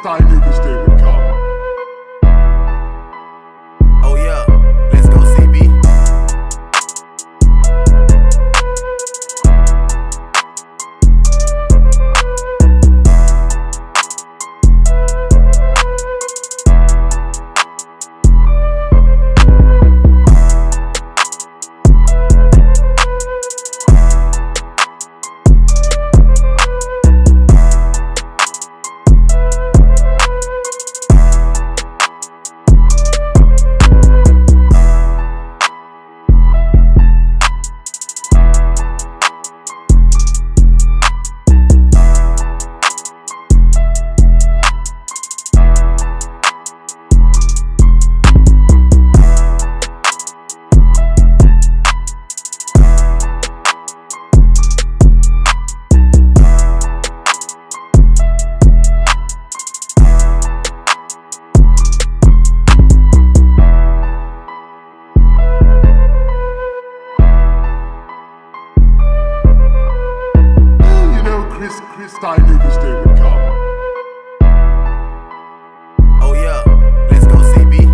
I knew this day would come. Oh yeah, let's go CB. I knew this day would come. Oh yeah, let's go CB.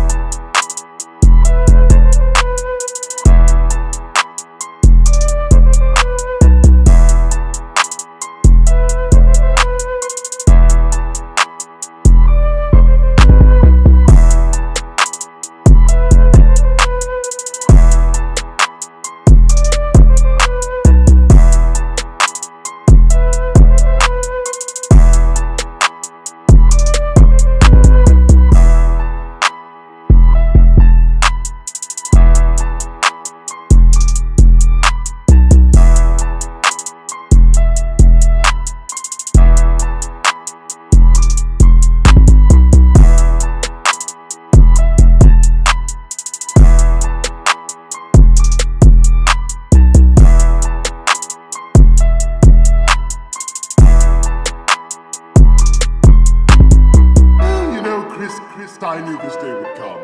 I knew this day would come.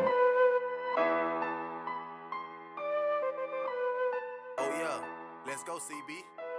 Oh yeah, let's go CB.